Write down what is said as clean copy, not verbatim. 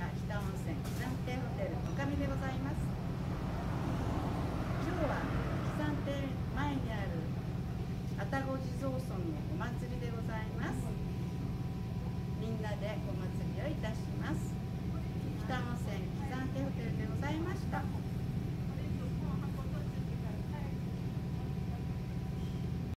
北温泉喜山亭ホテルおかみでございます。今日は喜山亭前にある愛宕地蔵尊のお参